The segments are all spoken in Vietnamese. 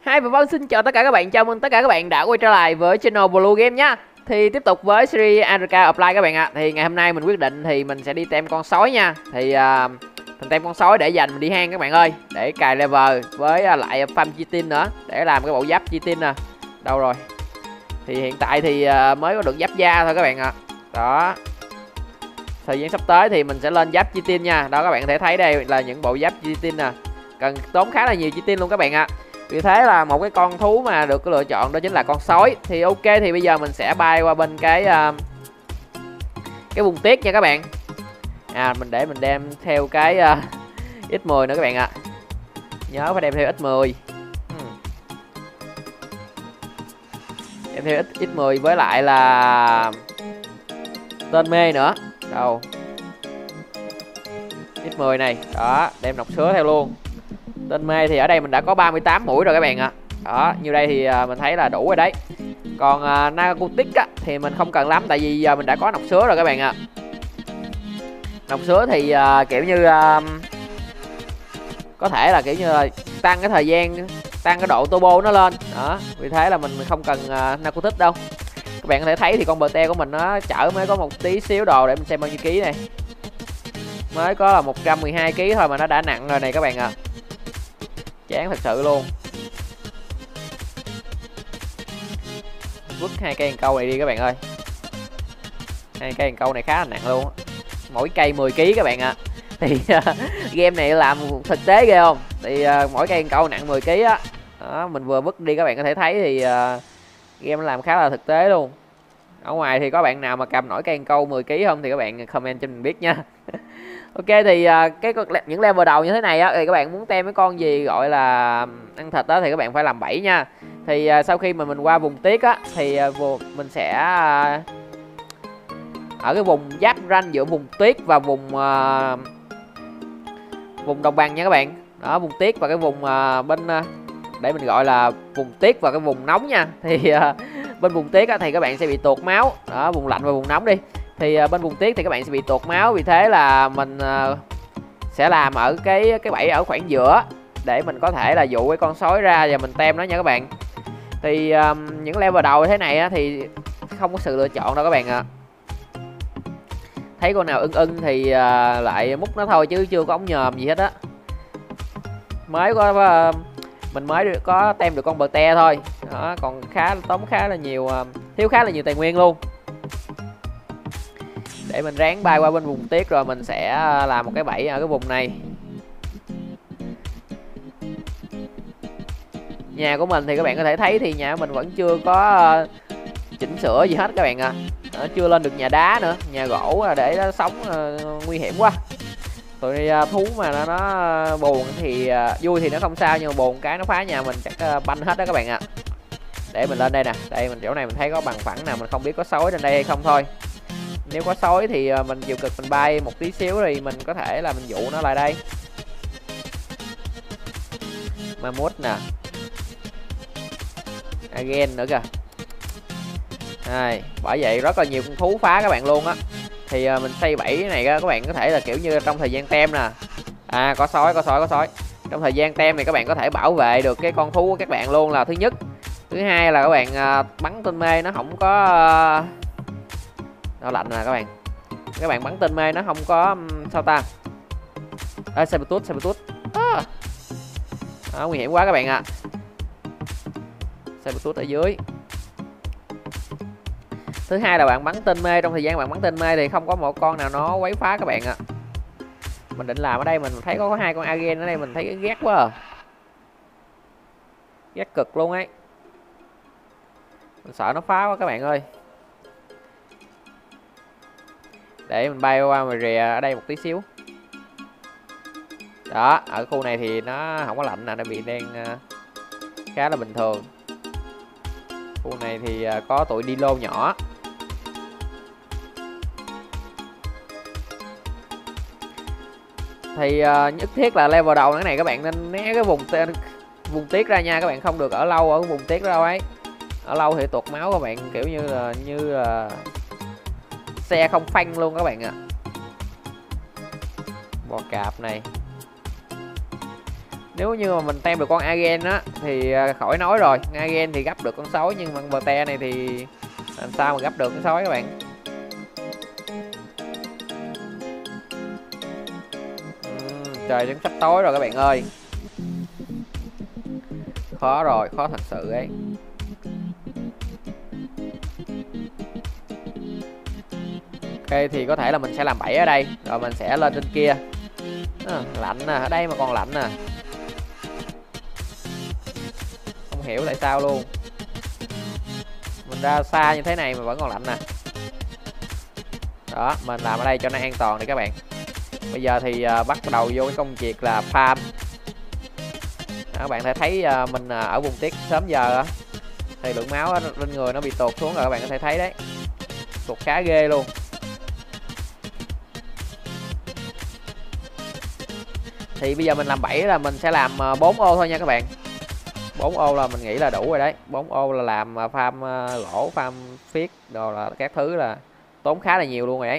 Hi và vâng, xin chào tất cả các bạn, chào mừng tất cả các bạn đã quay trở lại với channel Blue Game nhá. Thì tiếp tục với series Androka Apply các bạn ạ. Thì ngày hôm nay mình quyết định thì mình sẽ đi tem con sói nha. Thì mình tem con sói để dành mình đi hang các bạn ơi, để cài level với lại farm chitin nữa, để làm cái bộ giáp chitin nè. Đâu rồi? Thì hiện tại thì mới có được giáp da thôi các bạn ạ. Đó. Thời gian sắp tới thì mình sẽ lên giáp chitin nha. Đó, các bạn có thể thấy đây là những bộ giáp chitin nè. Cần tốn khá là nhiều chitin luôn các bạn ạ. Vì thế là một cái con thú mà được lựa chọn đó chính là con sói. Thì ok, thì bây giờ mình sẽ bay qua bên cái vùng tuyết nha các bạn. Mình đem theo cái X10 nữa các bạn ạ. Nhớ phải đem theo X10. Đem theo X10 với lại là tên mê nữa. Đâu? X10 này, đó, đem nọc sứa theo luôn. Tên mê thì ở đây mình đã có 38 mũi rồi các bạn ạ. Đó, như đây thì mình thấy là đủ rồi đấy. Còn narcotic á thì mình không cần lắm, tại vì giờ mình đã có nọc sứa rồi các bạn ạ. Nọc sứa thì kiểu như có thể là kiểu như là tăng cái thời gian, tăng cái độ turbo nó lên. Đó, vì thế là mình không cần narcotic đâu. Các bạn có thể thấy thì con bờ te của mình nó chở mới có một tí xíu đồ, để mình xem bao nhiêu ký này. Mới có là 112 kg thôi mà nó đã nặng rồi này các bạn ạ. Chán thật sự luôn. Vứt hai cây câu này đi các bạn ơi. Hai cây câu này khá là nặng luôn. Mỗi cây 10 kg các bạn ạ. Thì game này làm thực tế ghê không? Thì mỗi cây câu nặng 10 kg á. Đó, mình vừa vứt đi các bạn có thể thấy thì game làm khá là thực tế luôn. Ở ngoài thì có bạn nào mà cầm nổi cây câu 10 kg không thì các bạn comment cho mình biết nha. Ok, thì những level đầu như thế này á, thì các bạn muốn tem cái con gì gọi là ăn thịt đó thì các bạn phải làm bẫy nha. Thì sau khi mà mình qua vùng tuyết á thì mình sẽ ở cái vùng giáp ranh giữa vùng tuyết và vùng đồng bằng nha các bạn. Đó, vùng tuyết và cái vùng bên để mình gọi là vùng tuyết và cái vùng nóng nha. Thì bên vùng tuyết á thì các bạn sẽ bị tuột máu. Đó, vùng lạnh và vùng nóng đi. Thì bên vùng tuyết thì các bạn sẽ bị tuột máu, vì thế là mình sẽ làm ở cái bẫy ở khoảng giữa để mình có thể là dụ cái con sói ra và mình tem nó nha các bạn. Thì những level đầu thế này á, thì không có sự lựa chọn đâu các bạn ạ. Thấy con nào ưng thì lại múc nó thôi, chứ chưa có ống nhòm gì hết á. Mới có mình mới có tem được con bờ te thôi. Đó, còn tốn khá là nhiều, thiếu khá là nhiều tài nguyên luôn. Để mình ráng bay qua bên vùng tuyết rồi mình sẽ làm một cái bẫy ở cái vùng này. Nhà của mình thì các bạn có thể thấy thì nhà của mình vẫn chưa có chỉnh sửa gì hết các bạn ạ. Chưa lên được nhà đá nữa, nhà gỗ để nó sống nguy hiểm quá. Tụi thú mà nó buồn thì vui thì nó không sao, nhưng mà buồn cái nó phá nhà mình chắc banh hết đó các bạn ạ. Để mình lên đây nè, đây chỗ này mình thấy có bằng phẳng nào, mình không biết có sói trên đây hay không thôi. Nếu có sói thì mình chịu cực mình bay một tí xíu thì mình có thể là mình dụ nó lại đây. Mammoth nè, again nữa kìa. Bởi vậy rất là nhiều con thú phá các bạn luôn á. Thì mình xây bẫy này các bạn có thể là kiểu như trong thời gian tem nè. Có sói. Trong thời gian tem thì các bạn có thể bảo vệ được cái con thú của các bạn luôn là thứ nhất. Thứ hai là các bạn bắn tên mê nó không có nó lạnh nè các bạn. Các bạn bắn tên mê nó không có sao ta. Sabotage. Nguy hiểm quá các bạn ạ. Sabotage ở dưới. Thứ hai là bạn bắn tên mê, trong thời gian bạn bắn tên mê thì không có một con nào nó quấy phá các bạn ạ. Mình định làm ở đây, mình thấy có hai con agen ở đây, mình thấy ghét quá à. Ghét cực luôn ấy. Mình sợ nó phá quá các bạn ơi. Để mình bay qua mà rìa ở đây một tí xíu. Đó, ở khu này thì nó không có lạnh nè, nó bị đang khá là bình thường. Khu này thì có tụi đi lô nhỏ. Thì nhất thiết là level đầu cái này các bạn nên né cái vùng tuyết ra nha, các bạn không được ở lâu ở vùng tuyết đâu ấy. Ở lâu thì tuột máu các bạn, kiểu như là xe không phanh luôn các bạn ạ. Bò cạp này. Nếu như mà mình tem được con Agen á thì khỏi nói rồi. Agen thì gấp được con sói, nhưng mà con Bờ này thì làm sao mà gấp được con sói các bạn. Trời cũng sắp tối rồi các bạn ơi. Khó rồi, khó thật sự ấy. Ok thì có thể là mình sẽ làm bẫy ở đây, rồi mình sẽ lên trên kia. Lạnh nè, ở đây mà còn lạnh nè. Không hiểu tại sao luôn. Mình ra xa như thế này mà vẫn còn lạnh nè. Đó, mình làm ở đây cho nó an toàn đi các bạn. Bây giờ thì bắt đầu vô cái công việc là farm. Các bạn thể thấy mình ở vùng tiết sớm giờ á, thì lượng máu lên người nó bị tụt xuống rồi, các bạn có thể thấy đấy. Tụt khá ghê luôn. Thì bây giờ mình làm 7 là mình sẽ làm 4 ô thôi nha các bạn. 4 ô là mình nghĩ là đủ rồi đấy. 4 ô là làm farm gỗ, farm phiết đồ là các thứ là tốn khá là nhiều luôn rồi đấy.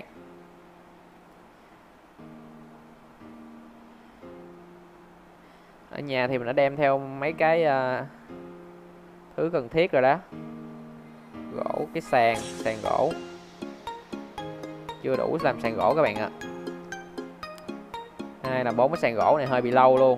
Ở nhà thì mình đã đem theo mấy cái thứ cần thiết rồi đó. Gỗ, cái sàn gỗ. Chưa đủ làm sàn gỗ các bạn ạ. Hay là 4 cái sàn gỗ này hơi bị lâu luôn.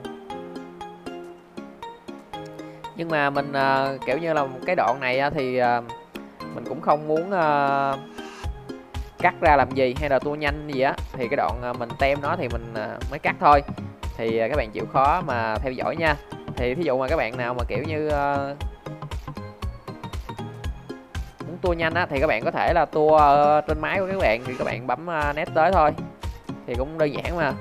Nhưng mà mình kiểu như là cái đoạn này thì mình cũng không muốn cắt ra làm gì hay là tua nhanh gì á. Thì cái đoạn mình tem nó thì mình mới cắt thôi. Thì các bạn chịu khó mà theo dõi nha. Thì thí dụ mà các bạn nào mà kiểu như muốn tua nhanh á, thì các bạn có thể là tua trên máy của các bạn. Thì các bạn bấm nét tới thôi. Thì cũng đơn giản mà.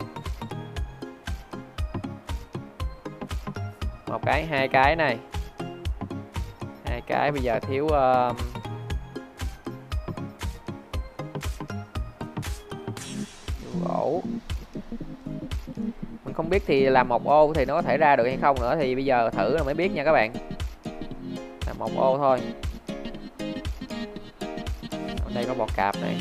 Một cái, hai cái này. Hai cái, bây giờ thiếu gỗ. Mình không biết thì làm một ô thì nó có thể ra được hay không nữa. Thì bây giờ thử là mới biết nha các bạn. Làm một ô thôi. Ở đây có bò cạp này.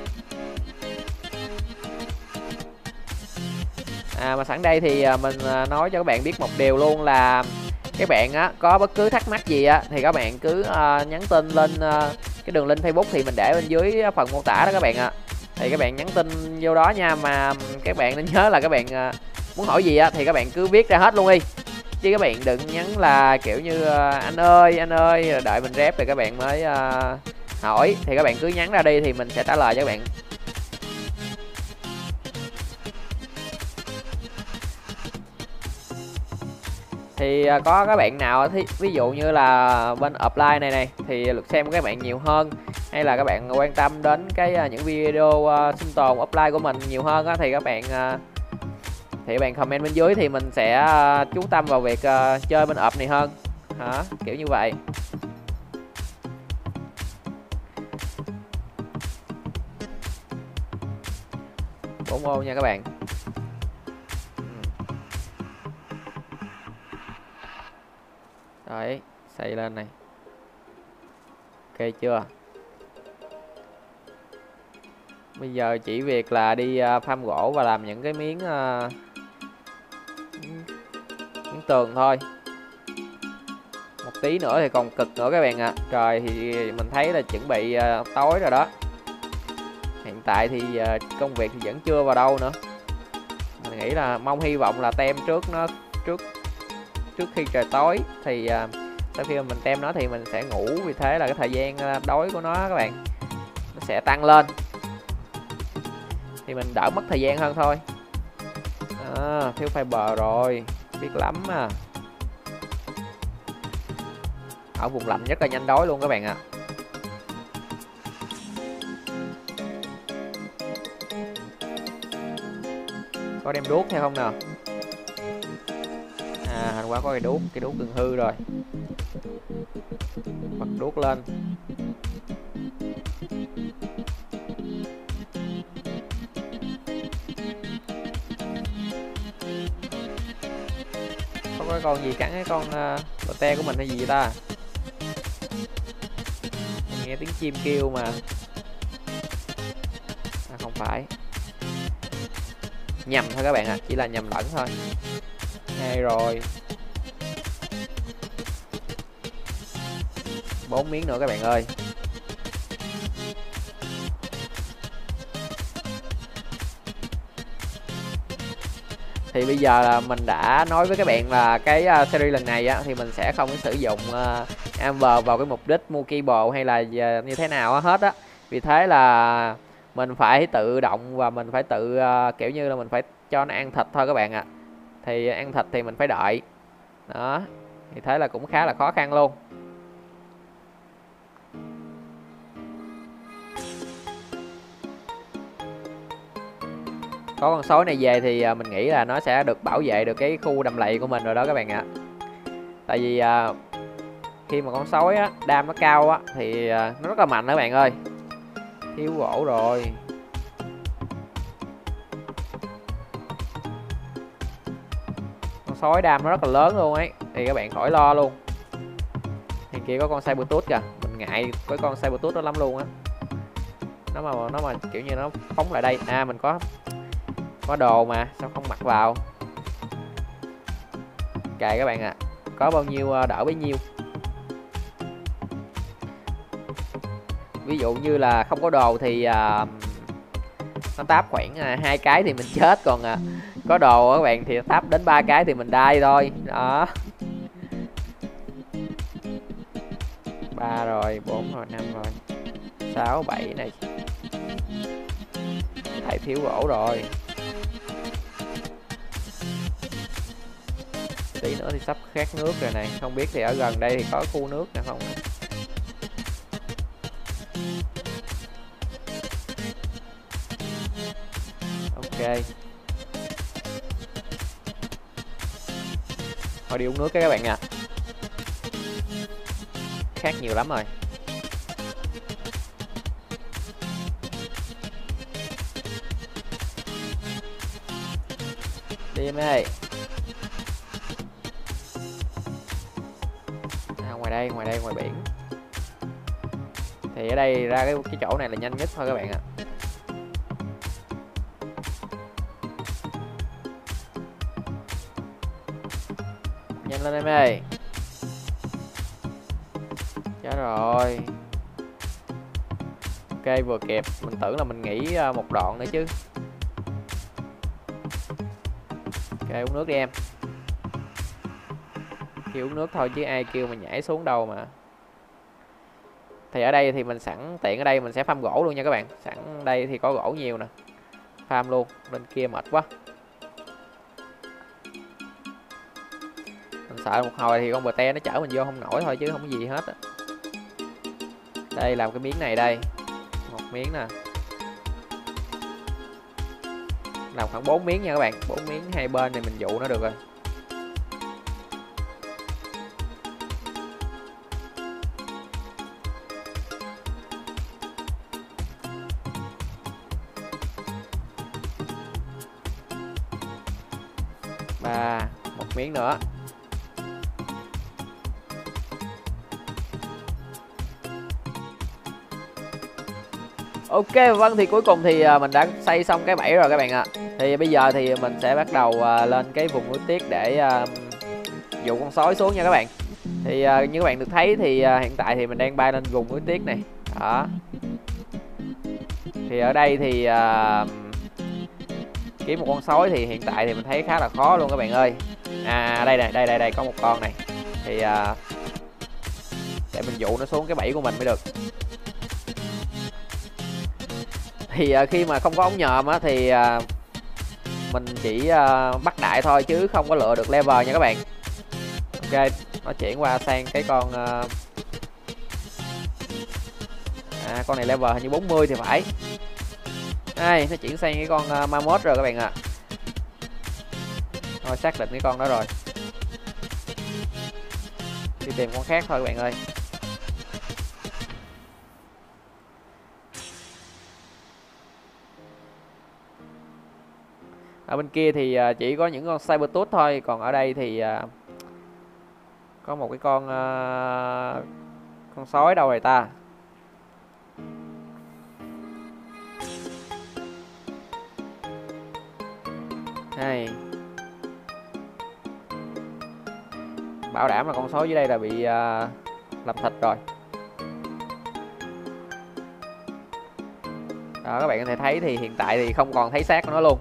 Mà sẵn đây thì mình nói cho các bạn biết một điều luôn là các bạn có bất cứ thắc mắc gì thì các bạn cứ nhắn tin lên cái đường link Facebook thì mình để bên dưới phần mô tả đó các bạn ạ. Thì các bạn nhắn tin vô đó nha, mà các bạn nên nhớ là các bạn muốn hỏi gì thì các bạn cứ viết ra hết luôn đi. Chứ các bạn đừng nhắn là kiểu như anh ơi đợi mình rep rồi các bạn mới hỏi. Thì các bạn cứ nhắn ra đi thì mình sẽ trả lời cho các bạn. Thì có các bạn nào ví dụ như là bên offline này thì lượt xem của các bạn nhiều hơn, hay là các bạn quan tâm đến cái những video sinh tồn offline của mình nhiều hơn thì các bạn comment bên dưới thì mình sẽ chú tâm vào việc chơi bên off này hơn hả, kiểu như vậy. Bốn ô nha các bạn. Đấy, xây lên này. Ok chưa? Bây giờ chỉ việc là đi farm gỗ và làm những cái miếng tường thôi. Một tí nữa thì còn cực nữa các bạn ạ. Trời thì mình thấy là chuẩn bị tối rồi đó. Hiện tại thì công việc thì vẫn chưa vào đâu nữa. Mình nghĩ là hy vọng là tem trước khi trời tối thì sau khi mà mình tem nó thì mình sẽ ngủ, vì thế là cái thời gian đói của nó các bạn nó sẽ tăng lên thì mình đỡ mất thời gian hơn thôi. Thiếu fiber rồi, biết lắm à. Ở vùng lạnh rất là nhanh đói luôn các bạn ạ. Có đem đuốc theo không nào? Thành quả có cái đuốc gần hư rồi. Bật đuốc lên. Không có con gì cắn cái con bò te của mình hay gì vậy ta? Mình nghe tiếng chim kêu mà. Không phải. Nhầm thôi các bạn ạ, chỉ là nhầm lẫn thôi. 2 rồi. 4 miếng nữa các bạn ơi. Thì bây giờ là mình đã nói với các bạn là cái series lần này á, thì mình sẽ không có sử dụng Amber vào cái mục đích mua keyboard hay là như thế nào hết á. Vì thế là mình phải tự động và mình phải tự kiểu như là mình phải cho nó ăn thịt thôi các bạn ạ. Thì ăn thịt thì mình phải đợi. Đó. Thì thế là cũng khá là khó khăn luôn. Có con sói này về thì mình nghĩ là nó sẽ được bảo vệ được cái khu đầm lầy của mình rồi đó các bạn ạ. Tại vì khi mà con sói á, đam nó cao á thì nó rất là mạnh đó các bạn ơi. Thiếu gỗ rồi. Con sói đam nó rất là lớn luôn ấy, thì các bạn khỏi lo luôn. Thì kia có con Sabertooth kìa, mình ngại với con Sabertooth đó lắm luôn á. Nó mà kiểu như nó phóng lại đây. À mình có đồ mà sao không mặc vào. Kệ các bạn ạ. Có bao nhiêu đỡ bấy nhiêu. Ví dụ như là không có đồ thì nó táp khoảng 2 cái thì mình chết, còn có đồ các bạn thì táp đến 3 cái thì mình đai thôi. Đó. 3 rồi, 4 rồi, 5 rồi, 6, 7 này. Lại thiếu gỗ rồi. Tí nữa thì sắp khát nước rồi này. Không biết thì ở gần đây thì có khu nước nào không. Ok. Thôi đi uống nước các bạn nha. Khát nhiều lắm rồi. Đi em ơi. Ngoài đây, ngoài biển. Thì ở đây ra cái chỗ này là nhanh nhất thôi các bạn ạ. Nhanh lên em ơi. Chết rồi. Ok vừa kịp. Mình tưởng là mình nghỉ một đoạn nữa chứ. Ok uống nước đi em. Kêu uống nước thôi chứ ai kêu mình nhảy xuống đâu mà. Thì ở đây thì mình sẵn tiện ở đây mình sẽ farm gỗ luôn nha các bạn. Sẵn đây thì có gỗ nhiều nè. Farm luôn. Bên kia mệt quá. Mình sợ một hồi thì con bờ te nó chở mình vô không nổi thôi chứ không có gì hết á. Đây làm cái miếng này đây. Một miếng nè. Làm khoảng 4 miếng nha các bạn. 4 miếng hai bên này mình dụ nó được rồi. Một miếng nữa. Ok vâng, thì cuối cùng thì mình đã xây xong cái bẫy rồi các bạn ạ. Thì bây giờ thì mình sẽ bắt đầu lên cái vùng núi tuyết để dụ con sói xuống nha các bạn. Thì như các bạn được thấy thì hiện tại thì mình đang bay lên vùng núi tuyết này. Đó. Thì ở đây thì kiếm một con sói thì hiện tại thì mình thấy khá là khó luôn các bạn ơi. À đây này, đây có một con này. Thì để mình dụ nó xuống cái bẫy của mình mới được. Thì khi mà không có ống nhòm á thì mình chỉ bắt đại thôi chứ không có lựa được level nha các bạn. Ok, nó chuyển qua sang cái con con này level hình như 40 thì phải. Đây, nó chuyển sang cái con Mammoth rồi các bạn ạ. Thôi xác định cái con đó rồi. Đi tìm con khác thôi các bạn ơi. Ở bên kia thì chỉ có những con Sabertooth thôi. Còn ở đây thì có một cái con sói đâu rồi ta. Đây. Bảo đảm là con sói dưới đây là bị làm thịt rồi. Đó, các bạn có thể thấy thì hiện tại thì không còn thấy xác của nó luôn.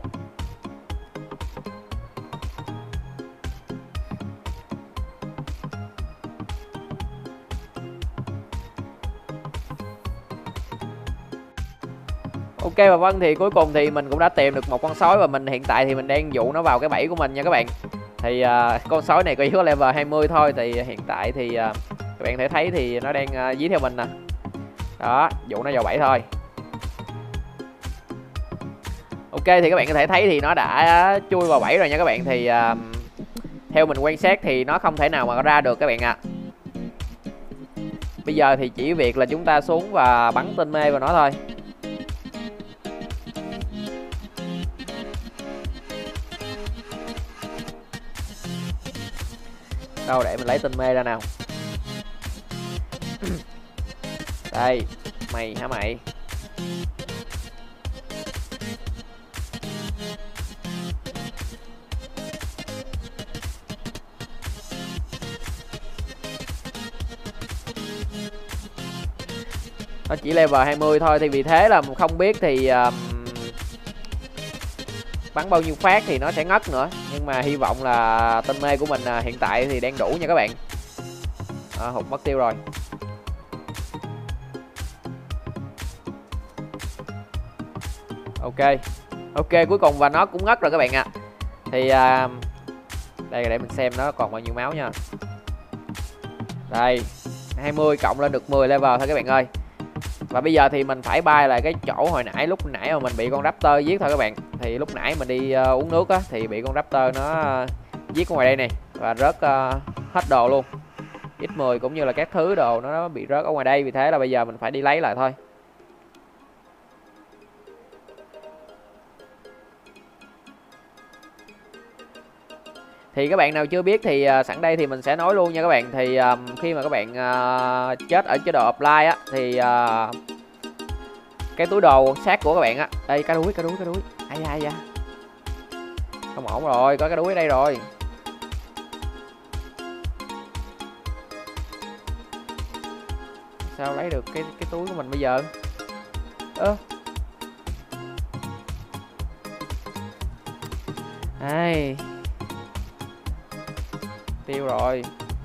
Ok và vâng, thì cuối cùng thì mình cũng đã tìm được một con sói và hiện tại thì mình đang dụ nó vào cái bẫy của mình nha các bạn. Thì con sói này chỉ có level 20 thôi, thì hiện tại thì các bạn thể thấy thì nó đang dí theo mình nè. Đó, dụ nó vào bẫy thôi. Ok, thì các bạn có thể thấy thì nó đã chui vào bẫy rồi nha các bạn. Thì theo mình quan sát thì nó không thể nào mà ra được các bạn ạ. Bây giờ thì chỉ việc là chúng ta xuống và bắn tinh mê vào nó thôi. Đâu, để mình lấy tinh mê ra nào. Đây, mày hả mày? Nó chỉ level 20 thôi, thì vì thế là không biết thì bắn bao nhiêu phát thì nó sẽ ngất nữa. Nhưng mà hy vọng là tinh mê của mình hiện tại thì đang đủ nha các bạn. Hụt mất tiêu rồi. Ok, cuối cùng và nó cũng ngất rồi các bạn ạ. Thì đây, để mình xem nó còn bao nhiêu máu nha. Đây, 20 cộng lên được 10 level thôi các bạn ơi. Và bây giờ thì mình phải bay lại cái chỗ hồi nãy, lúc nãy mà mình bị con raptor giết thôi các bạn. Thì lúc nãy mình đi uống nước á, thì bị con raptor nó giết ở ngoài đây nè. Và rớt hết đồ luôn. X10 cũng như là các thứ đồ nó bị rớt ở ngoài đây. Vì thế là bây giờ mình phải đi lấy lại thôi. Thì các bạn nào chưa biết thì sẵn đây thì mình sẽ nói luôn nha các bạn. Thì khi mà các bạn chết ở chế độ apply á, thì cái túi đồ xác của các bạn á, đây, cá đuối. Ai da, không ổn rồi, có cá đuối ở đây rồi. Sao lấy được cái túi của mình bây giờ? Ai, tiêu rồi.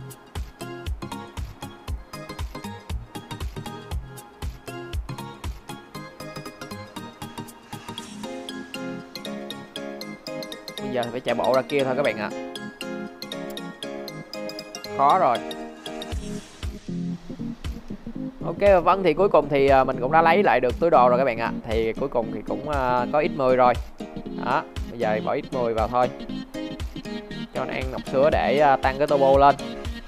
Bây giờ phải chạy bộ ra kia thôi các bạn ạ. Khó rồi. Ok vâng, thì cuối cùng thì mình cũng đã lấy lại được túi đồ rồi các bạn ạ. Thì cuối cùng thì cũng có X10 rồi. Đó, bây giờ bỏ X10 vào thôi. Cho nó ăn ngọc sữa để tăng cái turbo lên.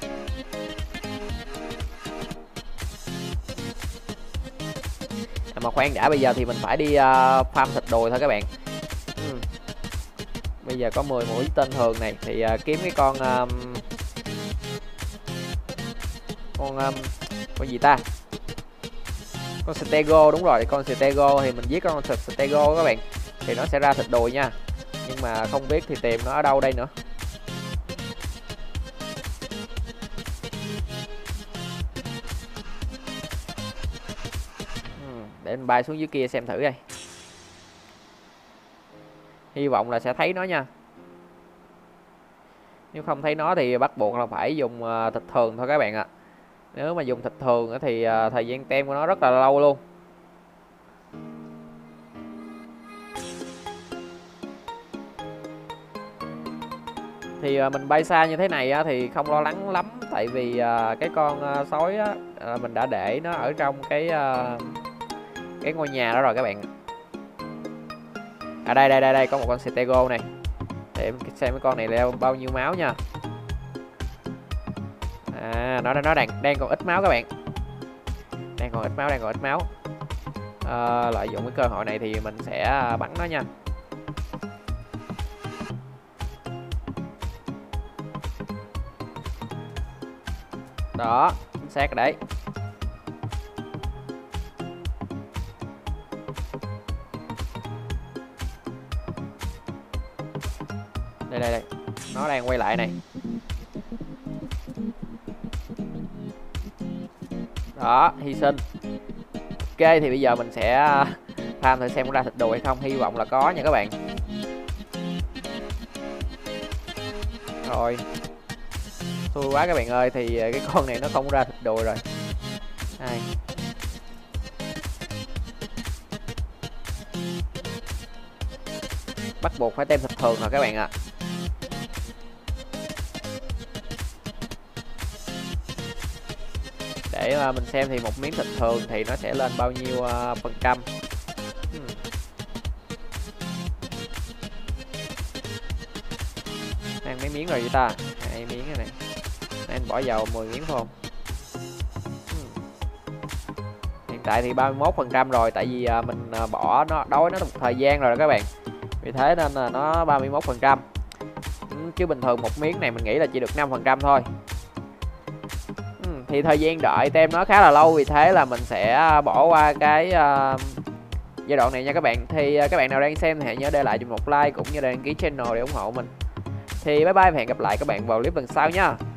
Mà khoan đã, bây giờ thì mình phải đi farm thịt đùi thôi các bạn. Bây giờ có 10 mũi tên thường này. Thì kiếm cái con gì ta? Con Stego, đúng rồi, con Stego. Thì mình giết con Stego các bạn, thì nó sẽ ra thịt đùi nha. Nhưng mà không biết thì tìm nó ở đâu đây nữa. Để mình bay xuống dưới kia xem thử đây. Hy vọng là sẽ thấy nó nha. Nếu không thấy nó thì bắt buộc là phải dùng thịt thường thôi các bạn ạ. Nếu mà dùng thịt thường thì thời gian tem của nó rất là lâu luôn. Thì mình bay xa như thế này thì không lo lắng lắm. Tại vì cái con sói mình đã để nó ở trong cái ngôi nhà đó rồi các bạn. Đây có một con Stego này. Để em xem cái con này leo bao nhiêu máu nha. Nó đang còn ít máu các bạn. Đang còn ít máu. Lợi dụng cái cơ hội này thì mình sẽ bắn nó nha. Đó, chính xác rồi đấy. Đây, nó đang quay lại này. Đó, hy sinh. Ok, thì bây giờ mình sẽ farm thử xem có ra thịt đồ hay không. Hy vọng là có nha các bạn. Rồi, xui quá các bạn ơi. Thì cái con này nó không ra thịt đồ rồi. Đây. Bắt buộc phải tem thịt thường rồi các bạn ạ. Để mà mình xem thì một miếng thịt thường thì nó sẽ lên bao nhiêu phần trăm. Ăn mấy miếng rồi vậy ta? 2 miếng này này. Anh bỏ vào 10 miếng thôi không? Hiện tại thì 31% rồi. Tại vì mình bỏ nó đói nó một thời gian rồi đó các bạn. Vì thế nên là nó 31%. Chứ bình thường một miếng này mình nghĩ là chỉ được 5% thôi. Thì thời gian đợi tem nó khá là lâu. Vì thế là mình sẽ bỏ qua cái giai đoạn này nha các bạn. Thì các bạn nào đang xem thì hãy nhớ để lại cho một like cũng như đăng ký channel để ủng hộ mình. Thì bye bye và hẹn gặp lại các bạn vào clip lần sau nha.